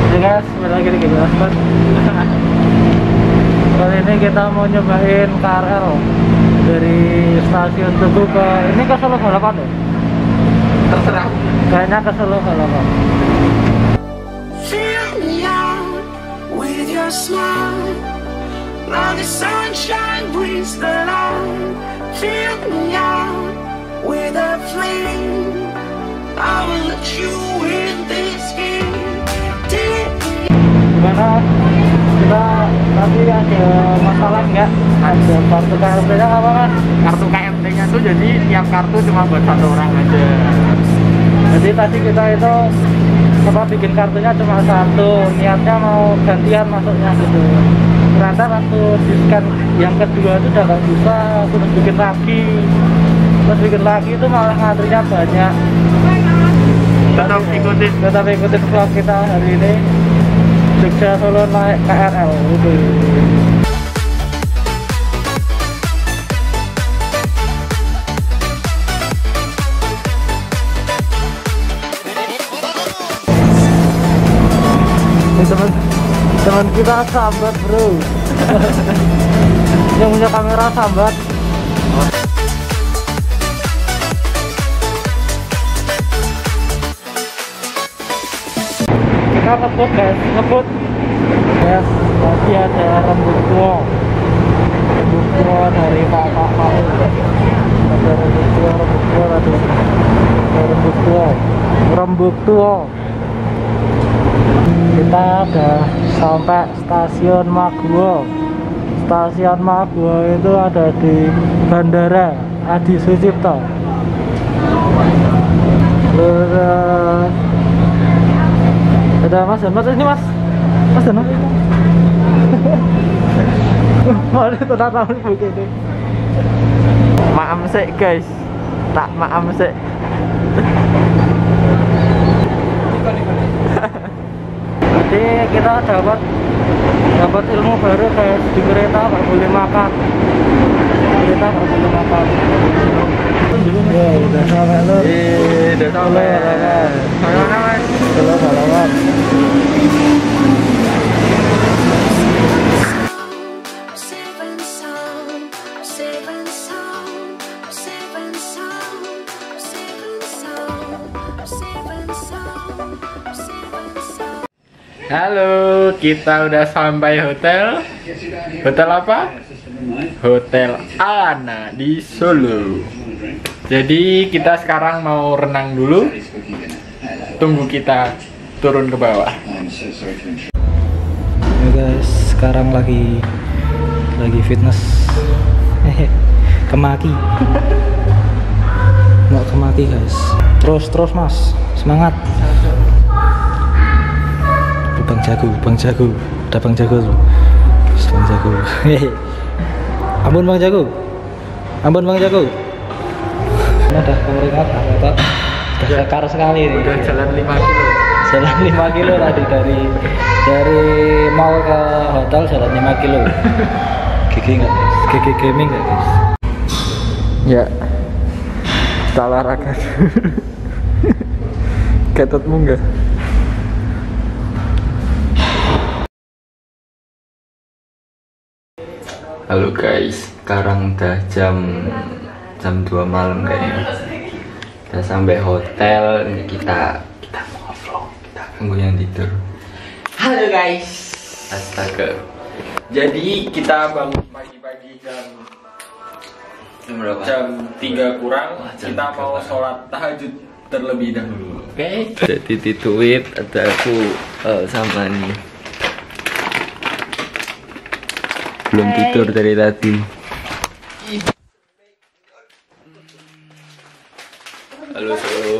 Ya guys, kembali lagi di Gelas Mas. Kali ini kita mau nyobain KRL dari stasiun Tugu ke ini ke Solo Balapan ya? Terserah. Kayaknya ke Solo Balapan. Fill me out with your smile, now the sunshine brings the light. Fill me out with a flame, I will let you in this game. Gimana? Kita tadi ada masalah nggak? Ada kartu KMT-nya apa mas? Kartu KMT-nya tuh jadi tiap kartu cuma buat satu orang aja. Jadi tadi kita itu bikin kartunya cuma satu, niatnya mau gantian masuknya gitu. Ternyata waktu di scan yang kedua itu udah nggak bisa, terus bikin lagi itu malah ngantrinya banyak. Tetap ikutin vlog kita hari ini. Jogja Solo naik KRL gitu. Teman kita sambat bro. Yang punya kamera sambat. Kita ngebut guys, ngebut. Yes, tadi ada rembuk tua dari Pak Mau. Ada rembuk tua. Kita udah sampai stasiun Maguwo. Stasiun Maguwo itu ada di Bandara Adi Sucipto. Ada mas ini mas Dano. Mau tetap tahu begini. Maam sih guys, tak maam sih. Jadi kita dapat ilmu baru guys, di kereta nggak boleh makan. Kereta nggak boleh makan. Ya udah sampai lo. Udah sampai. Mana mas? Solo Balapan. Halo, kita udah sampai hotel. Hotel apa? Hotel Alana di Solo. Jadi kita sekarang mau renang dulu. Tunggu kita turun ke bawah. Ya guys, sekarang lagi fitness. Kemaki. Mau kemaki guys. Terus mas, semangat. Bang Jago, ada Bang Jago tuh. Bang Jago. Ampun Bang Jago. Ini udah keringat, udah sekar sekali nih. Udah jalan 5 kilo. Jalan 5 kilo tadi dari mall ke hotel jalan 5 kilo. Gigi nggak guys? Gigi gaming nggak guys? Ya, kita olahraga. Ketutmu enggak? Halo guys, sekarang udah jam 2 malam kayaknya. Kita sampai hotel, ini kita mau vlog, kita tunggu yang tidur. Halo guys, astaga. Jadi kita bangun pagi-pagi jam 3 kurang. Kita mau sholat tahajud terlebih dahulu. Oke. Jadi di tweet ada aku sama nih. Belum tidur dari tadi. Halo.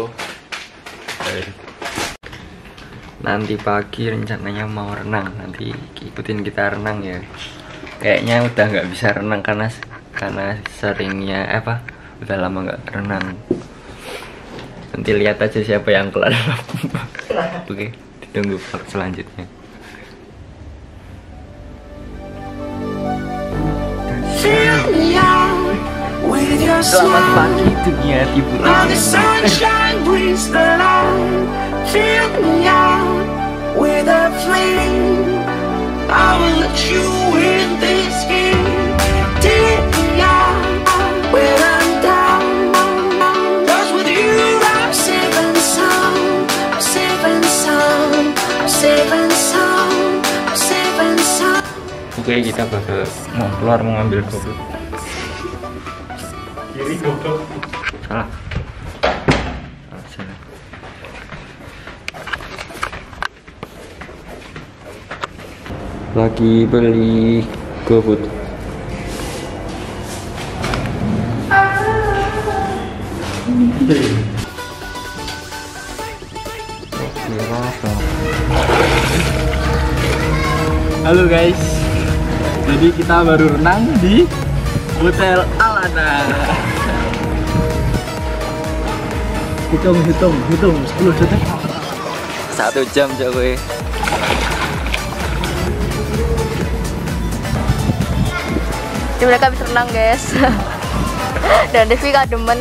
Nanti pagi rencananya mau renang. Nanti ikutin kita renang ya. Kayaknya udah nggak bisa renang karena seringnya udah lama nggak renang. Nanti lihat aja siapa yang kelar. Oke, ditunggu vlog selanjutnya. Selamat pagi dunia tipu-tipu. Now the sunshine brings the light. Fill me out with a flame. I will let you in this game. Take me out when I'm down. 'Cause with you I'm saving some, saving some, saving some, saving some. Oke, kita bakal mau keluar mengambil goblok. Kiri goblok. Salah. Salah. Lagi beli GoFood. Halo guys, jadi kita baru renang di Hotel Alana. Hitung 10 detik. 1 jam coy. Jadi mereka bisa renang guys. Dan Devi kademen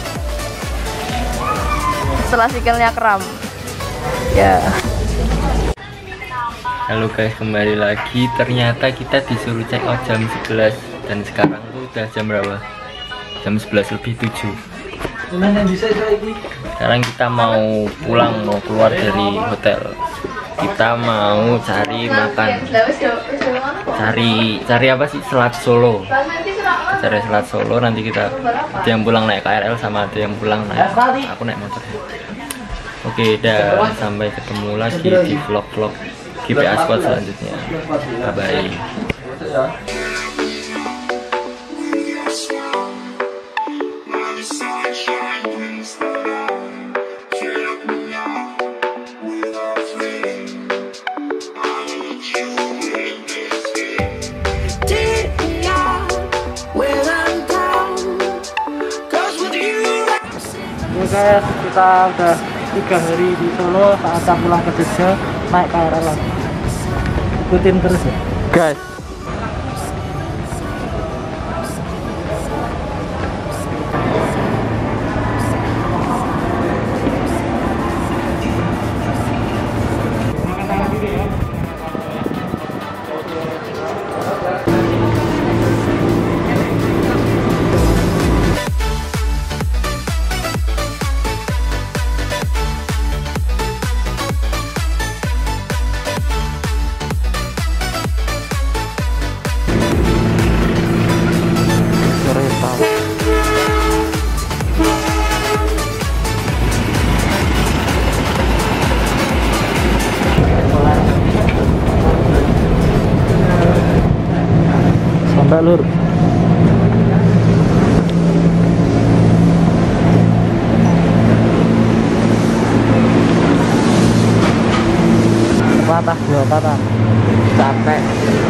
setelah sikilnya kram. Ya. Halo guys, kembali lagi. Ternyata kita disuruh check out jam 11 dan sekarang tuh udah jam berapa? Jam 11:07. Sekarang kita mau pulang, mau keluar dari hotel. Kita mau cari makan. Cari apa sih? Selat Solo. Cari selat Solo, nanti kita ada yang pulang naik KRL sama ada yang pulang naik. Aku naik motor. Oke, dan sampai ketemu lagi di vlog-vlog GPA Squad selanjutnya. Bye-bye. Guys, kita udah 3 hari di Solo, saatnya pulang ke Jogja naik KRL lagi. Ikutin terus ya guys. Sampai lur. Patah, dua patah. Capek.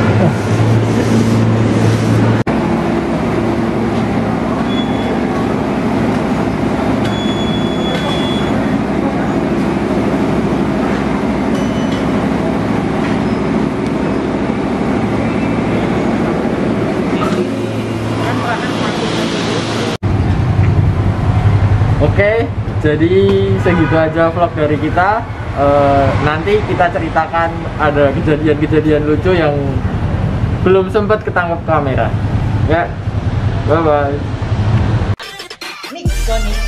Oke, jadi segitu aja vlog dari kita. Nanti kita ceritakan ada kejadian-kejadian lucu yang belum sempat ketangkep kamera. Ya, bye bye.